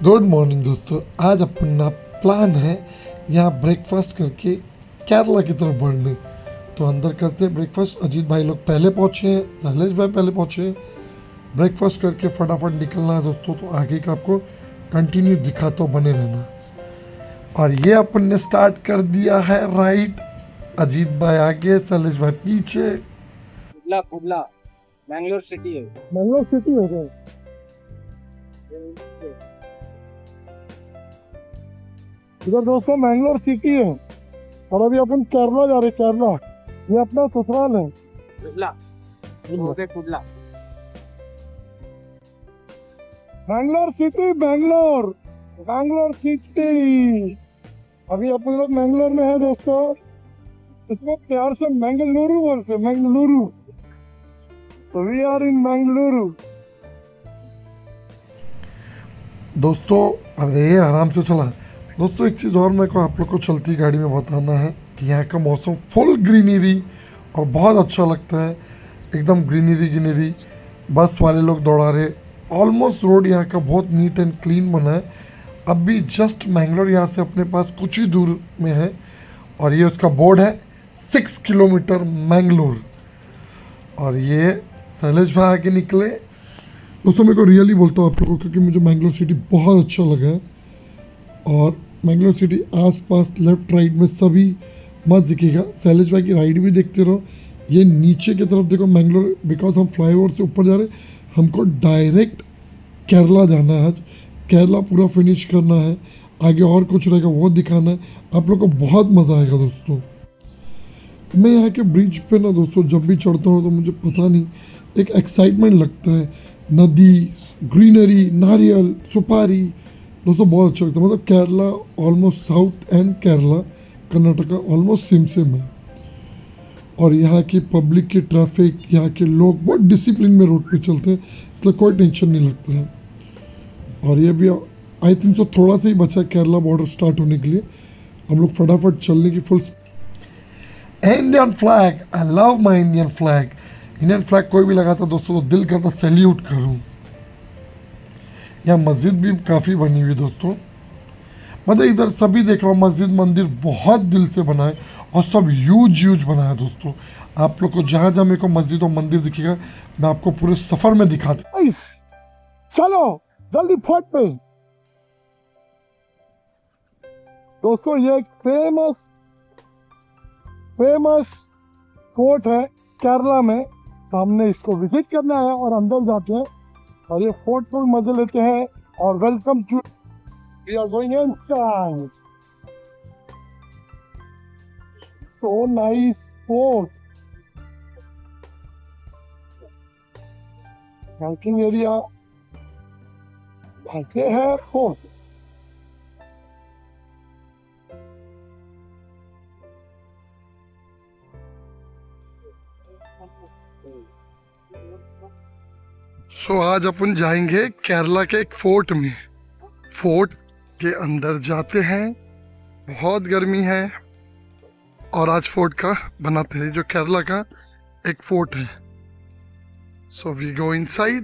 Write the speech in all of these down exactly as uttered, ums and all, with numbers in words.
Good morning दोस्तों, आज अपना प्लान है यहाँ ब्रेकफास्ट करके केरला की तरफ बढ़ने। तो अंदर करते हैं ब्रेकफास्ट। अजीत भाई लोग पहले पहुँचे हैं, शैलेश भाई पहले पहुँचे हैं। ब्रेकफास्ट करके फटाफट निकलना है दोस्तों, तो आगे का आपको कंटिन्यू दिखाता हूँ, बने रहना। और ये अपन ने स्टार्ट कर दिया है राइड। अजीत भाई आगे, शैलेश भाई पीछे। कुबला कुबला मैंगलोर सिटी है। मैंगलोर सिटी हो गए। इधर दोस्तों मैंगलोर सिटी है और अभी अपन केरला जा रहे हैं। केरला ये अपना ससुराल है। कुबला कुबला मैंगलोर सिटी, बैंगलोर बैंगलोर सिटी। अभी अपन लोग मैंगलोर में है दोस्तों। इसको प्यार से मैंगलुरु बोलते हैं, मैंगलुरु। तो वी आर इन मैंगलुरु दोस्तों। अरे ये आराम से चला दोस्तों। एक चीज़ और मेरे को आप लोग को चलती गाड़ी में बताना है कि यहाँ का मौसम फुल ग्रीनरी और बहुत अच्छा लगता है, एकदम ग्रीनरी ग्रीनरी। बस वाले लोग दौड़ा रहे। ऑलमोस्ट रोड यहाँ का बहुत नीट एंड क्लीन बना है। अब भी जस्ट मैंगलोर यहाँ से अपने पास कुछ ही दूर में है और ये उसका बोर्ड है सिक्स किलोमीटर मैंगलोर। और ये शैलेश भाई आके निकले दोस्तों। मेरे को रियली बोलता हूँ आप लोगों को, क्योंकि मुझे मैंगलोर सिटी बहुत अच्छा लगा है। और मैंगलोर सिटी आसपास लेफ्ट राइट में सभी मस्त दिखेगा। शैलेश भाई की राइड भी देखते रहो। ये नीचे की तरफ देखो मैंगलोर, बिकॉज हम फ्लाईओवर से ऊपर जा रहे हैं। हमको डायरेक्ट केरला जाना है। आज केरला पूरा फिनिश करना है। आगे और कुछ रहेगा वो दिखाना है। आप लोग को बहुत मज़ा आएगा दोस्तों। मैं यहाँ के ब्रिज पे ना दोस्तों जब भी चढ़ता हूँ तो मुझे पता नहीं एक एक्साइटमेंट लगता है। नदी, ग्रीनरी, नारियल, सुपारी दोस्तों बहुत अच्छा लगता है। मतलब Kerala almost south and Kerala Karnataka almost same same है। और यहाँ की पब्लिक की ट्रैफिक, यहाँ के लोग बहुत डिसिप्लिन में रोड पे चलते हैं, इसलिए कोई टेंशन नहीं लगता है। और ये भी आई थिंक सो थोड़ा सा ही बचा केरला बॉर्डर स्टार्ट होने के लिए। हम लोग फटाफट चलने की full. Indian flag, I love my Indian flag. Indian flag कोई भी लगाता दोस्तों तो दिल करता सैल्यूट करूँ। यहाँ मस्जिद भी काफ़ी बनी हुई दोस्तों। मतलब इधर सभी देख रहा हूँ मस्जिद मंदिर बहुत दिल से बना है और सब ह्यूज ह्यूज बना है दोस्तों। आप लोग को जहाँ जहाँ मेरे को मस्जिद और मंदिर दिखेगा मैं आपको पूरे सफ़र में दिखाता हूँ। चलो जल्दी फोर्ट पे दोस्तों। ये एक फेमस फेमस फोर्ट है केरला में। तो हमने इसको विजिट करना है और अंदर जाते हैं और ये फोर्ट को भी मजे लेते हैं। और welcome to, we are going inside. So nice fort, parking area, भागते हैं फोर्ट। सो so, आज अपन जाएंगे केरला के एक फोर्ट में। फोर्ट के अंदर जाते हैं। बहुत गर्मी है और आज फोर्ट का बनाते हैं, जो केरला का एक फोर्ट है। So we go inside.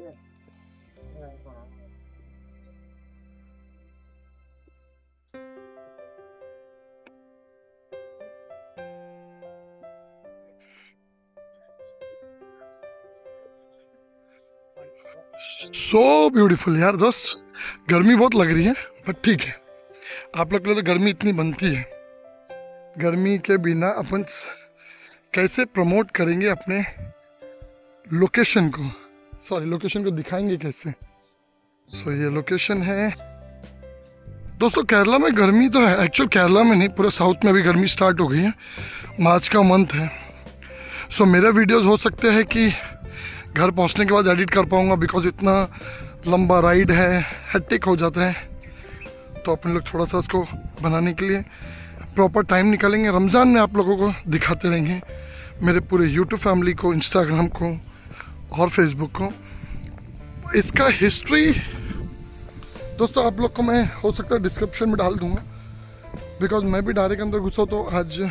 So beautiful यार दोस्त। गर्मी बहुत लग रही है पर ठीक है। आप लोग के लिए तो गर्मी इतनी बनती है। गर्मी के बिना अपन कैसे प्रमोट करेंगे अपने लोकेशन को, सॉरी लोकेशन को दिखाएंगे कैसे। सो ये लोकेशन है दोस्तों। केरला में गर्मी तो है, एक्चुअल केरला में नहीं पूरे साउथ में भी गर्मी स्टार्ट हो गई है। मार्च का मंथ है। सो मेरे वीडियोस हो सकते हैं कि घर पहुंचने के बाद एडिट कर पाऊंगा, बिकॉज इतना लंबा राइड है, हेक्टिक हो जाता है। तो अपन लोग थोड़ा सा उसको बनाने के लिए प्रॉपर टाइम निकालेंगे। रमज़ान में आप लोगों को दिखाते रहेंगे, मेरे पूरे यूट्यूब फैमिली को, इंस्टाग्राम को और फेसबुक को। इसका हिस्ट्री दोस्तों आप लोग को मैं हो सकता है डिस्क्रिप्शन में डाल दूंगा, बिकॉज मैं भी डायरेक्ट अंदर घुसा तो आज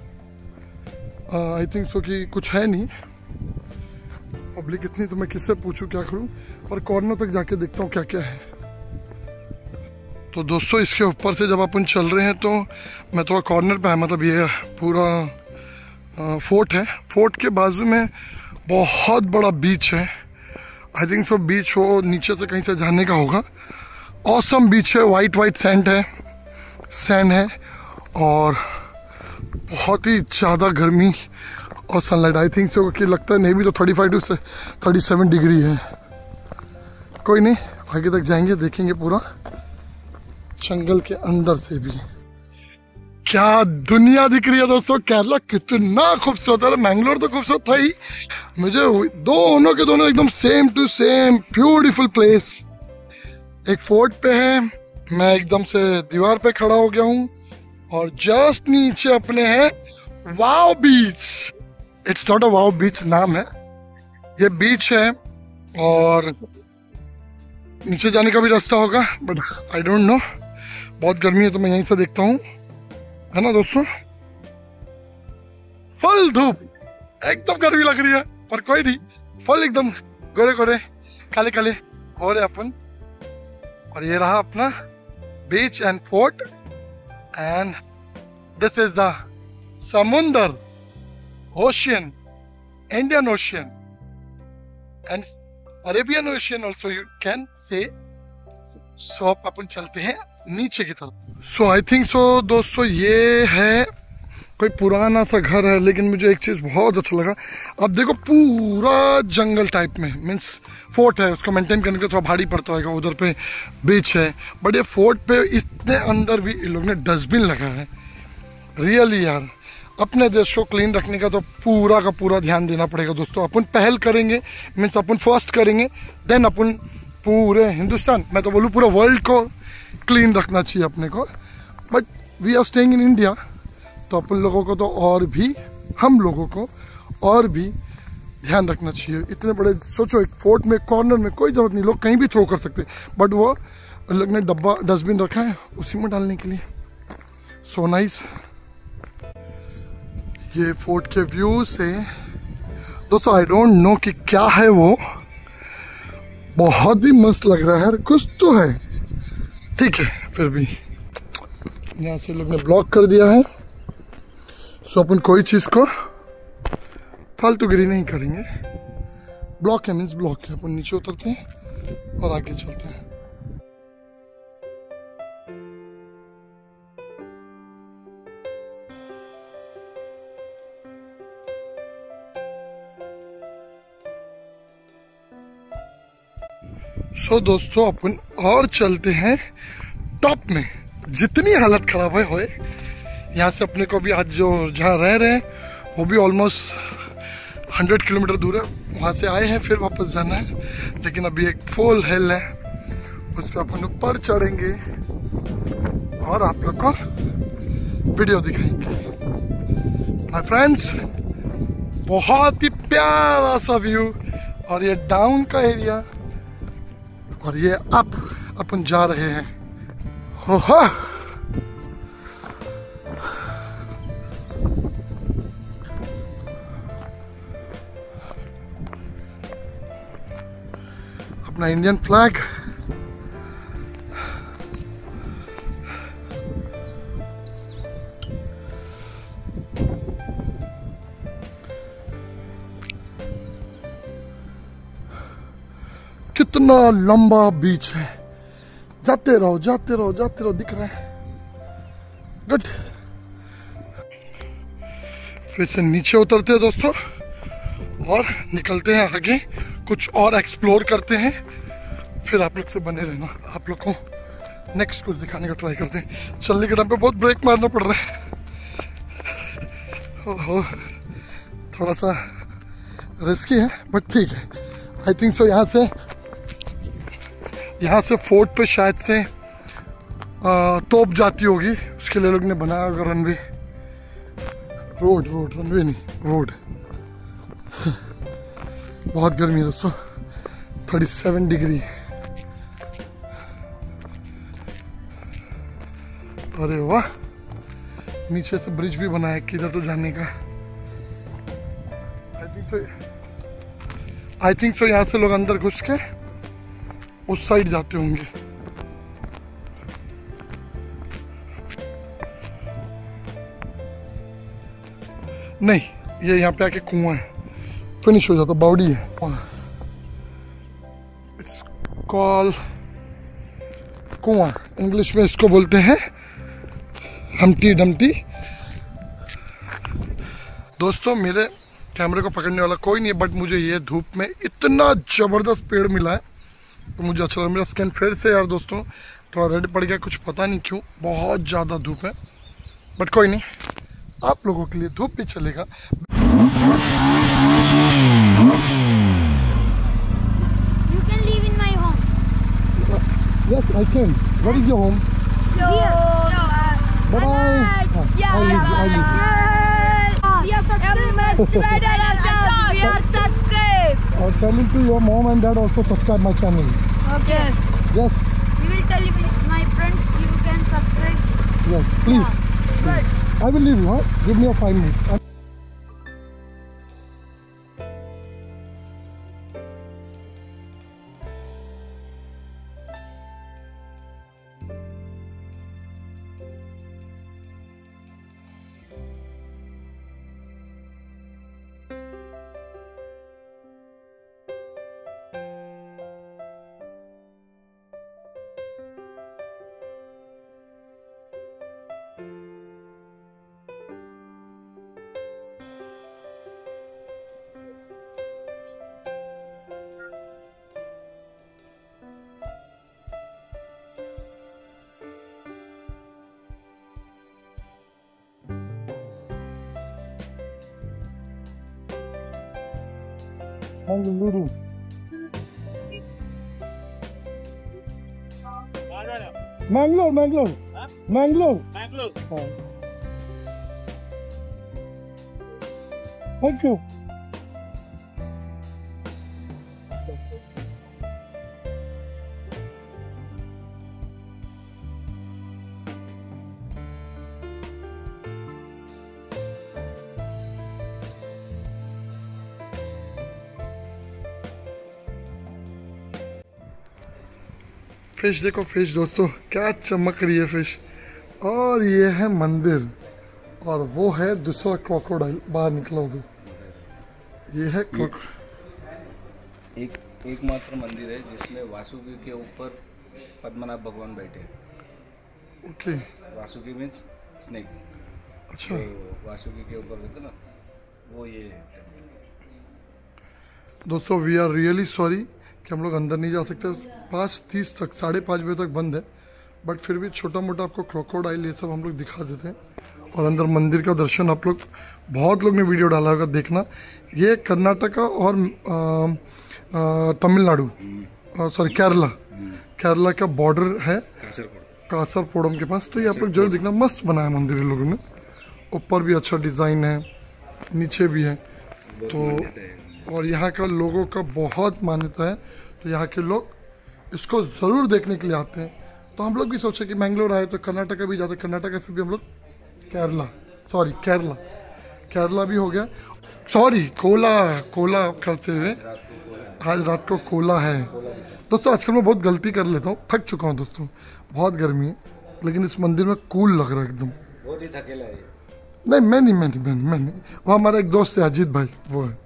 आई थिंक सो कि कुछ है नहीं। पब्लिक इतनी तो मैं किससे पूछूं, क्या करूं। और कॉर्नर तक जाके देखता हूं क्या क्या है। तो दोस्तों इसके ऊपर से जब अपन चल रहे हैं तो मैं थोड़ा कॉर्नर पे है, मतलब ये पूरा फोर्ट है। फोर्ट के बाजू में बहुत बड़ा बीच है। आई थिंक सो बीच हो नीचे से कहीं से जाने का होगा। ऑसम बीच है, वाइट वाइट सैंड है सैंड है और बहुत ही ज़्यादा गर्मी और सनलाइट। आई थिंक सो कि लगता है नहीं भी तो thirty five to thirty seven degree है। कोई नहीं, आगे तक जाएंगे, देखेंगे पूरा जंगल के अंदर से भी क्या दुनिया दिख रही है। दोस्तों केरला कितना खूबसूरत है। मैंगलोर तो खूबसूरत था ही, मुझे दोनों के दोनों एकदम same to same beautiful place. एक फोर्ट पे है, मैं एकदम से दीवार पे खड़ा हो गया हूँ और जस्ट नीचे अपने है वाव बीच। इट्स नॉट अ वाव बीच नाम है, ये बीच है और नीचे जाने का भी रास्ता होगा बट आई डोंट नो। बहुत गर्मी है तो मैं यहीं से देखता हूँ, है ना दोस्तों। फुल धूप, एकदम गर्मी लग रही है पर कोई नहीं, फुल एकदम गोरे गोरे काले काले हो रहे अपन। और ये रहा अपना beach and fort and this is the समुंदर, ocean, Indian ocean and Arabian ocean also you can say. So अब अपन चलते हैं नीचे की तरफ। सो आई थिंक सो दोस्तों ये है कोई पुराना सा घर है, लेकिन मुझे एक चीज़ बहुत अच्छा लगा। अब देखो पूरा जंगल टाइप में, मीन्स फोर्ट है, उसको मेंटेन करने के लिए थोड़ा भारी पड़ता होगा। उधर पे बीच है बट ये फोर्ट पे इतने अंदर भी इन लोग ने डस्टबिन लगा है। रियली यार, अपने देश को क्लीन रखने का तो पूरा का पूरा ध्यान देना पड़ेगा दोस्तों। अपन पहल करेंगे, मीन्स अपन फर्स्ट करेंगे, देन अपन पूरे हिंदुस्तान, मैं तो बोलूँ पूरा वर्ल्ड को क्लीन रखना चाहिए अपने को। But we are staying in India, तो अपन लोगों को तो और भी, हम लोगों को और भी ध्यान रखना चाहिए। इतने बड़े, सोचो एक फोर्ट में कॉर्नर में कोई जरूरत नहीं, लोग कहीं भी थ्रो कर सकते, बट वो लोग ने डब्बा डस्टबिन रखा है उसी में डालने के लिए। So nice. ये फोर्ट के व्यू से दोस्तों आई डोंट नो कि क्या है वो, बहुत ही मस्त लग रहा है। कुछ तो है, ठीक है, फिर भी यहाँ से लोग ने ब्लॉक कर दिया है। सो अपन कोई चीज को फालतूगिरी नहीं करेंगे। ब्लॉक है मीन्स ब्लॉक है। अपन नीचे उतरते हैं और आगे चलते हैं। सो so, दोस्तों अपन और चलते हैं टॉप में। जितनी हालत खराब है होए, यहाँ से अपने को भी आज जो जहाँ रह रहे हैं वो भी ऑलमोस्ट हंड्रेड किलोमीटर दूर है। वहाँ से आए हैं, फिर वापस जाना है। लेकिन अभी एक फुल हिल है, उस पर अपन ऊपर चढ़ेंगे और आप लोग को वीडियो दिखाएंगे। माय फ्रेंड्स, बहुत ही प्यारा सा व्यू। और ये डाउन का एरिया और ये अप अपन जा रहे हैं। हो हो। अपना इंडियन फ्लैग, कितना लंबा बीच है। जाते रहो जाते रहो जाते रहो, दिख रहा है। गुड। फिर से नीचे उतरते हैं दोस्तों और निकलते हैं आगे, कुछ और एक्सप्लोर करते हैं। फिर आप लोग से बने रहना, आप लोग को नेक्स्ट कुछ दिखाने का ट्राई करते हैं। चलने के टाइम पे बहुत ब्रेक मारना पड़ रहा है। ओहो, थोड़ा सा रिस्की है बट ठीक है। आई थिंक सो यहाँ से यहाँ से फोर्ट पे शायद से आ, तोप जाती होगी, उसके लिए लोग ने बनाया होगा रनवे। रोड रोड रनवे नहीं, रोड। बहुत गर्मी है दोस्तों, थर्टी सेवन डिग्री। अरे वाह, नीचे से ब्रिज भी बना है किधर तो जाने का। I think so I think so यहाँ से लोग अंदर घुस के उस साइड जाते होंगे। नहीं, ये यहाँ पे आके कुआं है, फिनिश हो जाता, बावड़ी है। इट्स कॉल कुआं, इंग्लिश में इसको बोलते हैं हम्टी डम्टी। दोस्तों मेरे कैमरे को पकड़ने वाला कोई नहीं है, बट मुझे ये धूप में इतना ज़बरदस्त पेड़ मिला है तो मुझे अच्छा लगा। मेरा स्किन फिर से यार दोस्तों थोड़ा रेड पड़ गया, कुछ पता नहीं क्यों, बहुत ज़्यादा धूप है, बट कोई नहीं, आप लोगों के लिए धूप भी चलेगा। You can live in my home. Yes, I can. What is your home? Here. Bye bye. Yeah. I live, I live. We are subscribed. We are subscribed. Or tell it to your mom and dad also subscribe my channel. Yes. Yes, We will tell my friends you can subscribe. yes, please. Good. I will leave you, huh? Give me a five minutes. Mangaluru. Mangalore, Mangalore. Huh? Mangalore. Bangalore. Oh. Thank you. Fish देखो, fish दोस्तों क्या चमक रही है fish. और ये है मंदिर, और वो है दूसरा क्रोकोडाइल बाहर निकला उधर। ये है क्रोको एक एकमात्र मंदिर है जिसमें वासुकी के ऊपर पद्मनाभ भगवान बैठे हैं। ओके, वासुकी मीन्स स्नेक, अच्छा। तो वासुकी के ऊपर रहते ना, वो ये है। दोस्तों वी आर रियली सॉरी कि हम लोग अंदर नहीं जा सकते, पाँच तीस तक साढ़े पाँच बजे तक बंद है, बट फिर भी छोटा मोटा आपको क्रोकोडाइल ये सब हम लोग दिखा देते हैं। और अंदर मंदिर का दर्शन आप लोग, बहुत लोग ने वीडियो डाला होगा, देखना। ये कर्नाटका और तमिलनाडु, सॉरी केरला, केरला का बॉर्डर है कासरकोडम के पास। तो ये आप लोग जरूर देखना, मस्त बनाया मंदिर इन लोगों ने, ऊपर भी अच्छा डिज़ाइन है, नीचे भी है। तो और यहाँ का लोगों का बहुत मान्यता है, तो यहाँ के लोग इसको ज़रूर देखने के लिए आते हैं। तो हम लोग भी सोचे कि मैंगलोर आए तो कर्नाटका भी जाते, कर्नाटका से भी हम लोग केरला, सॉरी केरला, केरला भी हो गया, सॉरी कोला, कोला करते हुए आज रात को कोला है। दोस्तों आजकल मैं बहुत गलती कर लेता हूँ, थक चुका हूँ दोस्तों, बहुत गर्मी है, लेकिन इस मंदिर में कूल लग रहा है एकदम। बहुत ही थकेला है। नहीं मैं नहीं मैं नहीं मैं नहीं, मैं नहीं। वो हमारा एक दोस्त है अजीत भाई, वो है।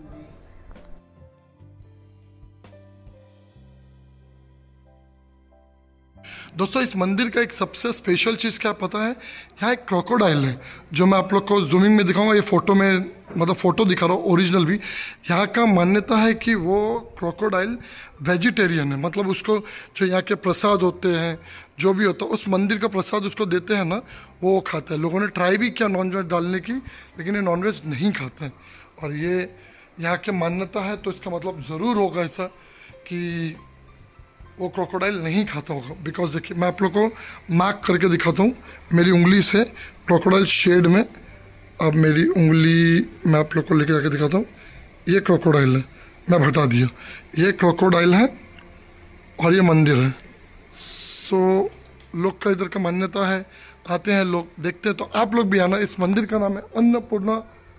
दोस्तों इस मंदिर का एक सबसे स्पेशल चीज़ क्या पता है, यहाँ एक क्रोकोडाइल है जो मैं आप लोग को जूमिंग में दिखाऊंगा। ये फोटो में, मतलब फ़ोटो दिखा रहा हूँ, ओरिजिनल भी। यहाँ का मान्यता है कि वो क्रोकोडाइल वेजिटेरियन है, मतलब उसको जो यहाँ के प्रसाद होते हैं, जो भी होता है, उस मंदिर का प्रसाद उसको देते हैं ना, वो खाता है। लोगों ने ट्राई भी किया नॉनवेज डालने की, लेकिन ये नॉनवेज नहीं खाते हैं। और ये यहाँ की मान्यता है, तो इसका मतलब ज़रूर होगा ऐसा कि वो क्रोकोडाइल नहीं खाता होगा। बिकॉज देखिए मैं आप लोग को मार्क करके दिखाता हूँ, मेरी उंगली से क्रोकोडाइल शेड में। अब मेरी उंगली मैं आप लोग को लेके जाके दिखाता हूँ, ये क्रोकोडाइल है, मैं हटा दिया, ये क्रोकोडाइल है और ये मंदिर है। सो लोग का इधर का मान्यता है, आते हैं लोग, देखते हैं। तो आप लोग भी आना। इस मंदिर का नाम है अन्नपूर्णा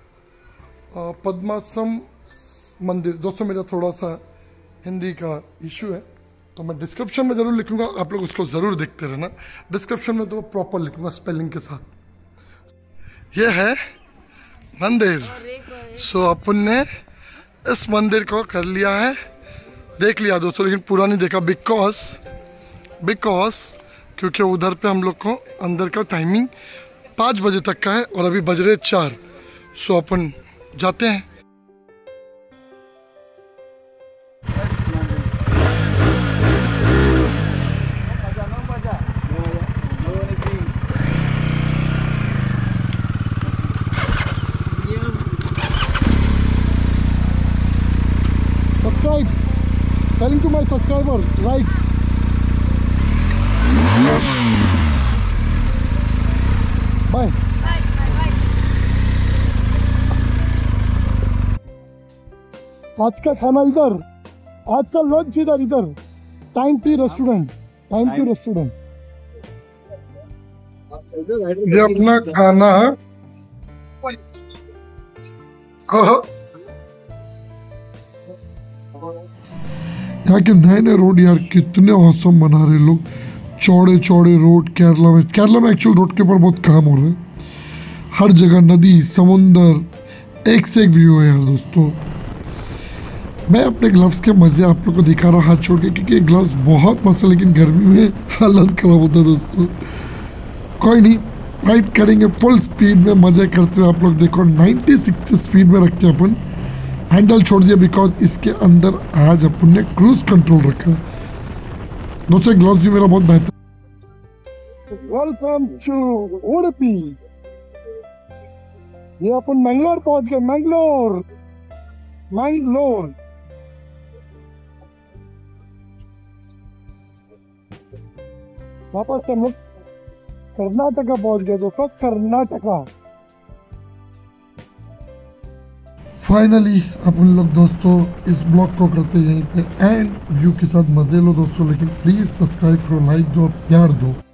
पद्मासम मंदिर। दोस्तों मेरा थोड़ा सा हिंदी का इशू है, तो मैं डिस्क्रिप्शन में ज़रूर लिखूंगा, आप लोग उसको ज़रूर देखते रहना। डिस्क्रिप्शन में तो प्रॉपर लिखूंगा स्पेलिंग के साथ। ये है मंदिर। सो so, अपन ने इस मंदिर को कर लिया है, देख लिया दोस्तों, लेकिन पूरा नहीं देखा बिकॉज बिकॉज क्योंकि उधर पे हम लोग को अंदर का टाइमिंग पाँच बजे तक का है और अभी बज रहे चार। सो अपन जाते हैं। Subscribe. Telling to my subscriber, right? Bye. Bye, bye, bye. आज का खाना इधर, आज का लंच इधर इधर time tea restaurant, time tea restaurant. ये अपना खाना है। यहाँ के नए नए रोड यार कितने औसम बना रहे लोग, चौड़े चौड़े रोड। केरला में केरला में एक्चुअल रोड के ऊपर बहुत काम हो रहा है, हर जगह नदी समुंदर, एक से एक व्यू है यार दोस्तों। मैं अपने ग्लव्स के मज़े आप लोग को दिखा रहा हाथ छोड़ के, क्योंकि ग्लव्स बहुत मस्त है, लेकिन गर्मी में हालत ख़राब होता है दोस्तों। कोई नहीं, राइड करेंगे फुल स्पीड में, मज़े करते हुए। आप लोग देखो छियानवे स्पीड में रखते हैं अपन, हैंडल छोड़ दिया बिकॉज इसके अंदर आज अपन ने क्रूज कंट्रोल रखा है दोस्तों। ग्लव्स भी मेरा बहुत बेहतर। Welcome to Udupi. ये अपन मैंगलोर पहुंच गए, मैंगलोर मैंगलोर। वापस हम लोग कर्नाटका पहुंच गए दोस्तों, कर्नाटका। फाइनली अपन लोग दोस्तों इस ब्लॉग को करते हैं यहीं पे एंड व्यू के साथ। मजे लो दोस्तों, लेकिन प्लीज सब्सक्राइब करो, लाइक दो और प्यार दो।